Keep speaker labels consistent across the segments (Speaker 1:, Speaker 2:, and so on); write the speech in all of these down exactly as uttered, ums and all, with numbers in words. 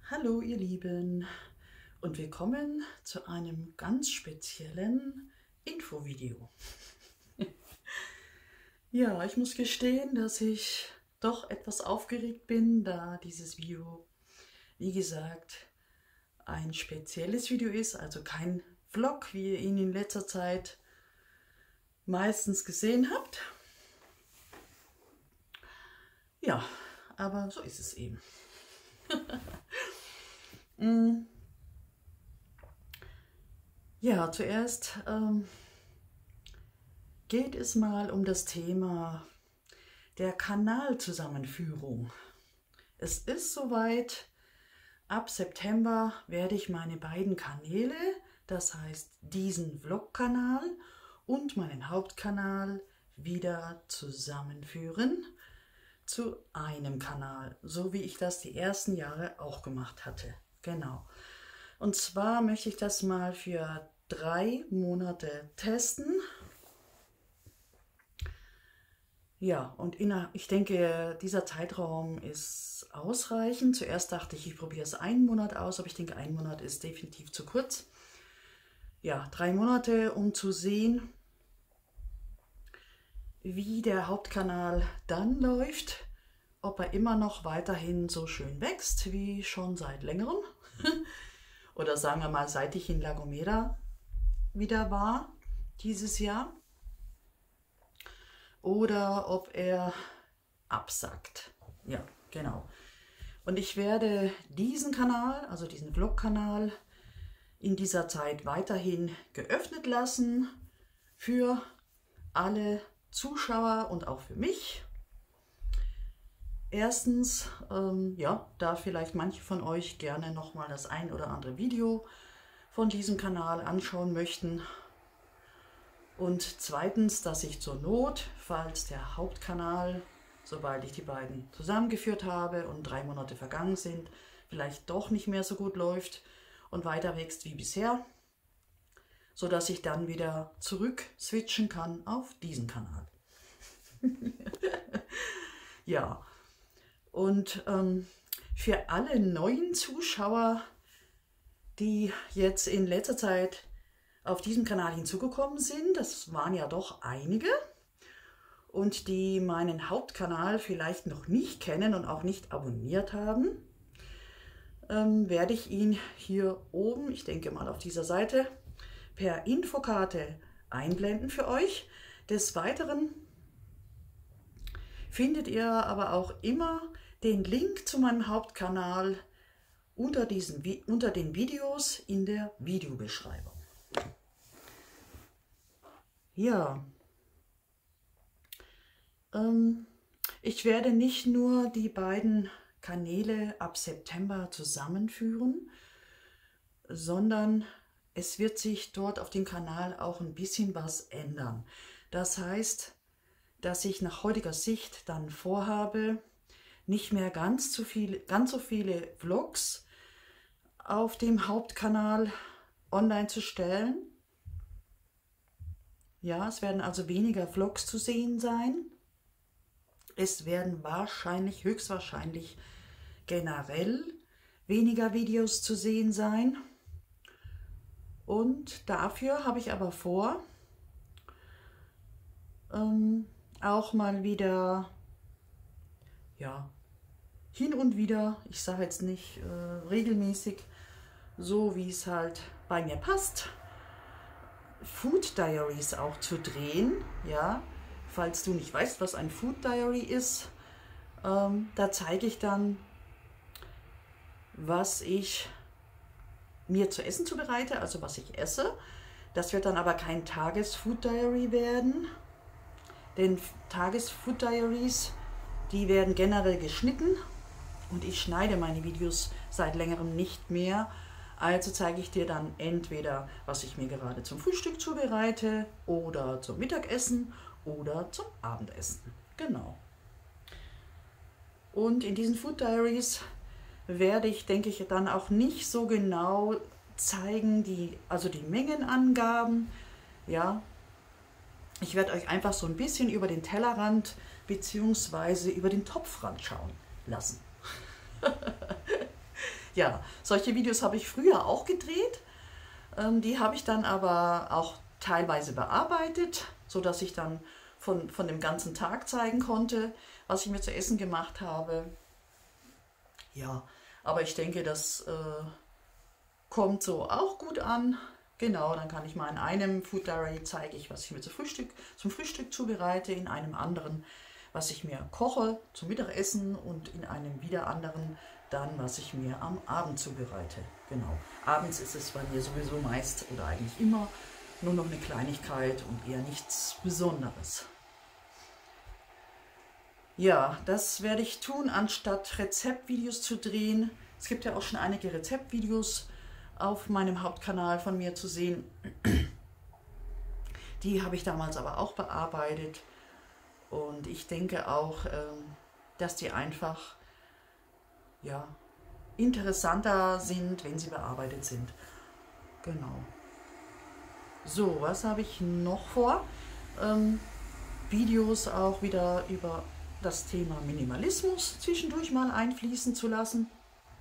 Speaker 1: Hallo ihr Lieben und willkommen zu einem ganz speziellen Infovideo. Ja, ich muss gestehen, dass ich doch etwas aufgeregt bin, da dieses Video, wie gesagt, ein spezielles Video ist, also kein Vlog, wie ihr ihn in letzter Zeit meistens gesehen habt. Ja, aber so ist es eben. Ja, zuerst ähm, geht es mal um das Thema der Kanalzusammenführung. Es ist soweit, ab September werde ich meine beiden Kanäle, das heißt diesen Vlog-Kanal und meinen Hauptkanal, wieder zusammenführen zu einem Kanal, so wie ich das die ersten Jahre auch gemacht hatte. Genau. Und zwar möchte ich das mal für drei Monate testen. Ja, und in, ich denke, dieser Zeitraum ist ausreichend. Zuerst dachte ich, ich probiere es einen Monat aus, aber ich denke, ein Monat ist definitiv zu kurz. Ja, drei Monate, um zu sehen, wie der Hauptkanal dann läuft, ob er immer noch weiterhin so schön wächst, wie schon seit längerem. Oder sagen wir mal, seit ich in La Gomera wieder war, dieses Jahr. Oder ob er absackt. Ja, genau. Und ich werde diesen Kanal, also diesen Vlog-Kanal, in dieser Zeit weiterhin geöffnet lassen für alle Zuschauer und auch für mich. Erstens, ähm, ja, da vielleicht manche von euch gerne nochmal das ein oder andere Video von diesem Kanal anschauen möchten. Und zweitens, dass ich zur Not, falls der Hauptkanal, sobald ich die beiden zusammengeführt habe und drei Monate vergangen sind, vielleicht doch nicht mehr so gut läuft und weiter wächst wie bisher, sodass ich dann wieder zurück switchen kann auf diesen Kanal. Ja. Und ähm, für alle neuen Zuschauer, die jetzt in letzter Zeit auf diesem Kanal hinzugekommen sind, das waren ja doch einige, und die meinen Hauptkanal vielleicht noch nicht kennen und auch nicht abonniert haben, ähm, werde ich ihn hier oben, ich denke mal auf dieser Seite, per Infokarte einblenden für euch. Des Weiteren findet ihr aber auch immer den Link zu meinem Hauptkanal unter, diesen, unter den Videos in der Videobeschreibung. Ja, ähm, ich werde nicht nur die beiden Kanäle ab September zusammenführen, sondern es wird sich dort auf dem Kanal auch ein bisschen was ändern. Das heißt, dass ich nach heutiger Sicht dann vorhabe, nicht mehr ganz so viele, ganz so viele Vlogs auf dem Hauptkanal online zu stellen. Ja, es werden also weniger Vlogs zu sehen sein. Es werden wahrscheinlich, höchstwahrscheinlich generell weniger Videos zu sehen sein. Und dafür habe ich aber vor, ähm, auch mal wieder, ja, hin und wieder, ich sage jetzt nicht äh, regelmäßig, so wie es halt bei mir passt, Food Diaries auch zu drehen. Ja, falls du nicht weißt, was ein Food Diary ist, ähm, da zeige ich dann, was ich mir zu essen zubereite, also was ich esse. Das wird dann aber kein Tages-Food Diary werden, denn Tages-Food Diaries, die werden generell geschnitten und ich schneide meine Videos seit längerem nicht mehr. Also zeige ich dir dann entweder, was ich mir gerade zum Frühstück zubereite oder zum Mittagessen oder zum Abendessen. Genau. Und in diesen Food Diaries werde ich, denke ich, dann auch nicht so genau zeigen, die, also die Mengenangaben. Ja, ich werde euch einfach so ein bisschen über den Tellerrand bzw. über den Topfrand schauen lassen. Ja, solche Videos habe ich früher auch gedreht. Ähm, die habe ich dann aber auch teilweise bearbeitet, sodass ich dann von, von dem ganzen Tag zeigen konnte, was ich mir zu essen gemacht habe. Ja, aber ich denke, das äh, kommt so auch gut an. Genau, dann kann ich mal in einem Food Diary zeige ich, was ich mir zum Frühstück, zum Frühstück zubereite, in einem anderen, was ich mir koche zum Mittagessen und in einem wieder anderen dann, was ich mir am Abend zubereite. Genau, abends ist es bei mir sowieso meist oder eigentlich immer nur noch eine Kleinigkeit und eher nichts Besonderes. Ja, das werde ich tun, anstatt Rezeptvideos zu drehen. Es gibt ja auch schon einige Rezeptvideos auf meinem Hauptkanal von mir zu sehen. Die habe ich damals aber auch bearbeitet. Und ich denke auch, dass die einfach ja, interessanter sind, wenn sie bearbeitet sind. Genau. So, was habe ich noch vor? Ähm, Videos auch wieder über das Thema Minimalismus zwischendurch mal einfließen zu lassen.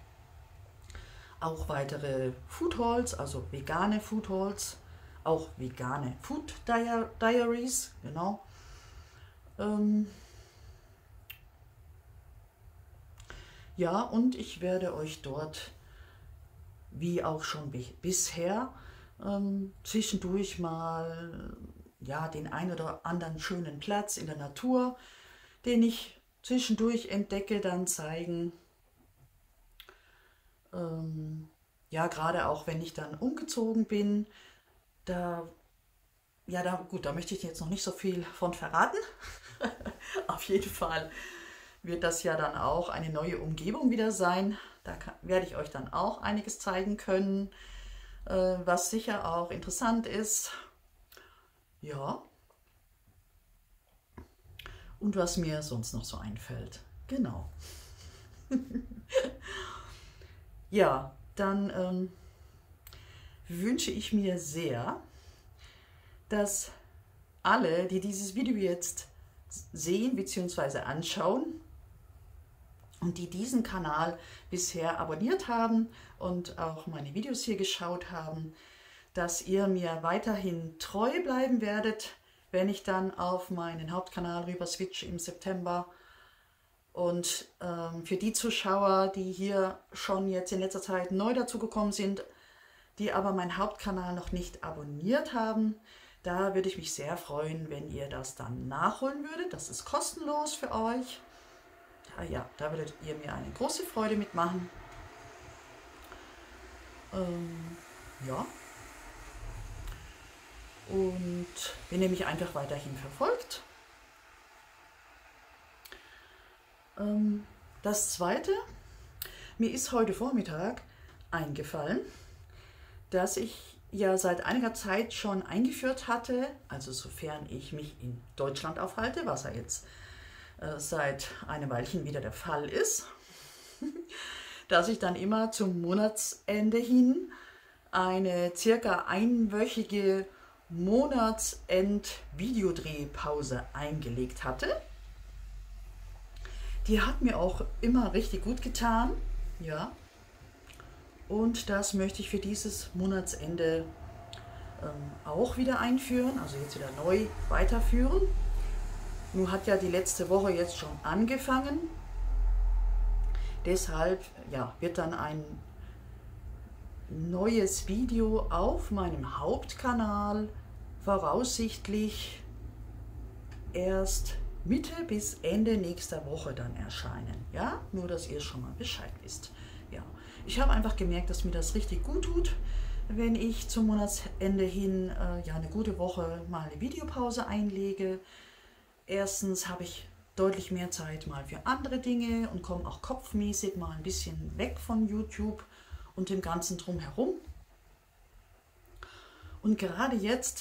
Speaker 1: Auch weitere Food Hauls, also vegane Food Hauls, auch vegane Food Diaries, genau. Ähm ja, und ich werde euch dort, wie auch schon bisher, ähm, zwischendurch mal ja, den ein oder anderen schönen Platz in der Natur, den ich zwischendurch entdecke, dann zeigen. Ähm, ja, gerade auch wenn ich dann umgezogen bin, da, ja, da, gut, da möchte ich jetzt noch nicht so viel von verraten. Auf jeden Fall wird das ja dann auch eine neue Umgebung wieder sein. Da kann, werde ich euch dann auch einiges zeigen können, äh, was sicher auch interessant ist. Ja. Und was mir sonst noch so einfällt. Genau. Ja, dann ähm, wünsche ich mir sehr, dass alle, die dieses Video jetzt sehen bzw. anschauen und die diesen Kanal bisher abonniert haben und auch meine Videos hier geschaut haben, dass ihr mir weiterhin treu bleiben werdet, wenn ich dann auf meinen Hauptkanal rüber switche im September. Und ähm, für die Zuschauer, die hier schon jetzt in letzter Zeit neu dazugekommen sind, die aber meinen Hauptkanal noch nicht abonniert haben, da würde ich mich sehr freuen, wenn ihr das dann nachholen würdet. Das ist kostenlos für euch. Ja, ja, da würdet ihr mir eine große Freude mitmachen. Ähm, ja. Und wenn ihr mich einfach weiterhin verfolgt. Ähm, das Zweite, mir ist heute Vormittag eingefallen, dass ich ja seit einiger Zeit schon eingeführt hatte, also sofern ich mich in Deutschland aufhalte, was ja jetzt äh, seit einem Weilchen wieder der Fall ist, dass ich dann immer zum Monatsende hin eine circa einwöchige Monatsend-Videodrehpause eingelegt hatte. Die hat mir auch immer richtig gut getan, ja. Und das möchte ich für dieses Monatsende ähm, auch wieder einführen, also jetzt wieder neu weiterführen. Nun hat ja die letzte Woche jetzt schon angefangen. Deshalb ja, wird dann ein neues Video auf meinem Hauptkanal voraussichtlich erst Mitte bis Ende nächster Woche dann erscheinen. Ja, nur dass ihr schon mal Bescheid wisst. Ja, ich habe einfach gemerkt, dass mir das richtig gut tut, wenn ich zum Monatsende hin äh, ja eine gute Woche mal eine Videopause einlege. Erstens habe ich deutlich mehr Zeit mal für andere Dinge und komme auch kopfmäßig mal ein bisschen weg von YouTube und dem Ganzen drumherum. Und gerade jetzt,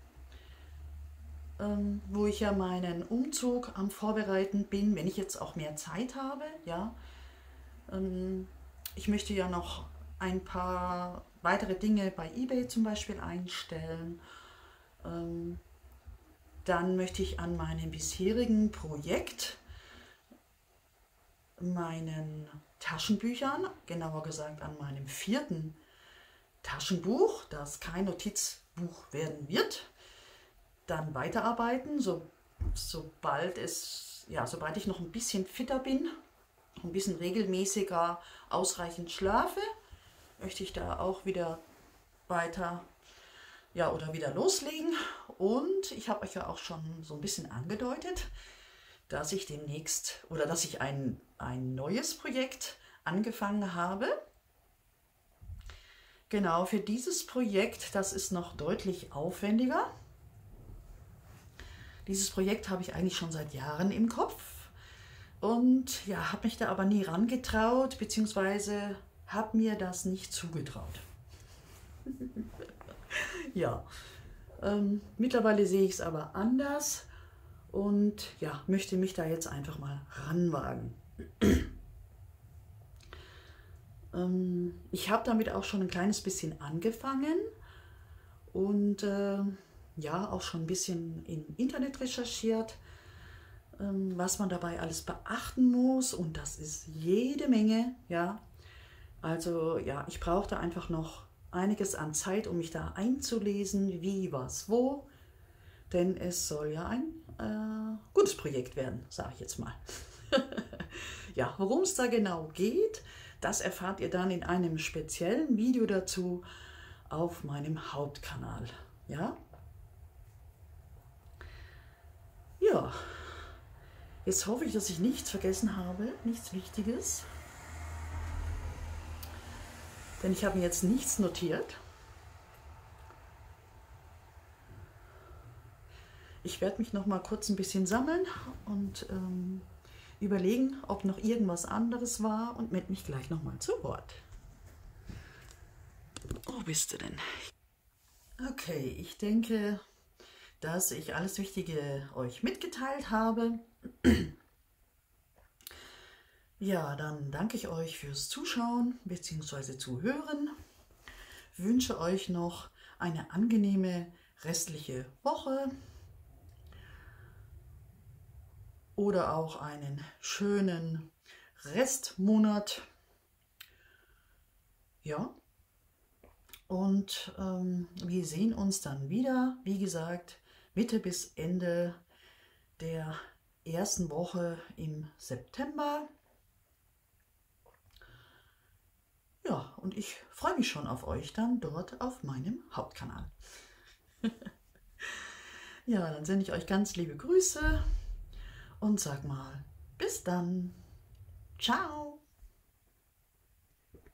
Speaker 1: ähm, wo ich ja meinen Umzug am Vorbereiten bin, wenn ich jetzt auch mehr Zeit habe, ja, ähm, ich möchte ja noch ein paar weitere Dinge bei eBay zum Beispiel einstellen. Ähm, dann möchte ich an meinem bisherigen Projekt meinen Taschenbüchern, genauer gesagt an meinem vierten Taschenbuch, das kein Notizbuch werden wird, dann weiterarbeiten, so, sobald es, ja, sobald ich noch ein bisschen fitter bin, ein bisschen regelmäßiger ausreichend schlafe, möchte ich da auch wieder weiter, ja, oder wieder loslegen. Und ich habe euch ja auch schon so ein bisschen angedeutet, dass ich demnächst oder dass ich ein, ein neues Projekt angefangen habe. Genau, für dieses Projekt, das ist noch deutlich aufwendiger. Dieses Projekt habe ich eigentlich schon seit Jahren im Kopf und ja, habe mich da aber nie rangetraut, beziehungsweise habe mir das nicht zugetraut. Ja, ähm, mittlerweile sehe ich es aber anders und ja, möchte mich da jetzt einfach mal ranwagen. ähm, ich habe damit auch schon ein kleines bisschen angefangen und äh, ja, auch schon ein bisschen im Internet recherchiert, ähm, was man dabei alles beachten muss, und das ist jede Menge, ja. Also ja, ich brauchte einfach noch einiges an Zeit, um mich da einzulesen, wie, was, wo, denn es soll ja ein äh, gutes Projekt werden, sage ich jetzt mal. Ja, worum es da genau geht, das erfahrt ihr dann in einem speziellen Video dazu auf meinem Hauptkanal, ja. Ja, jetzt hoffe ich, dass ich nichts vergessen habe, nichts Wichtiges. Denn ich habe mir jetzt nichts notiert. Ich werde mich noch mal kurz ein bisschen sammeln und ähm, überlegen, ob noch irgendwas anderes war, und melde mich gleich noch mal zu Wort. Wo bist du denn? Okay, ich denke, dass ich alles Wichtige euch mitgeteilt habe. Ja, dann danke ich euch fürs Zuschauen bzw. Zuhören. Wünsche euch noch eine angenehme restliche Woche oder auch einen schönen Restmonat. Ja, und ähm, wir sehen uns dann wieder, wie gesagt, Mitte bis Ende der ersten Woche im September. Ja, und ich freue mich schon auf euch dann dort auf meinem Hauptkanal. Ja, dann sende ich euch ganz liebe Grüße und sag mal, bis dann. Ciao.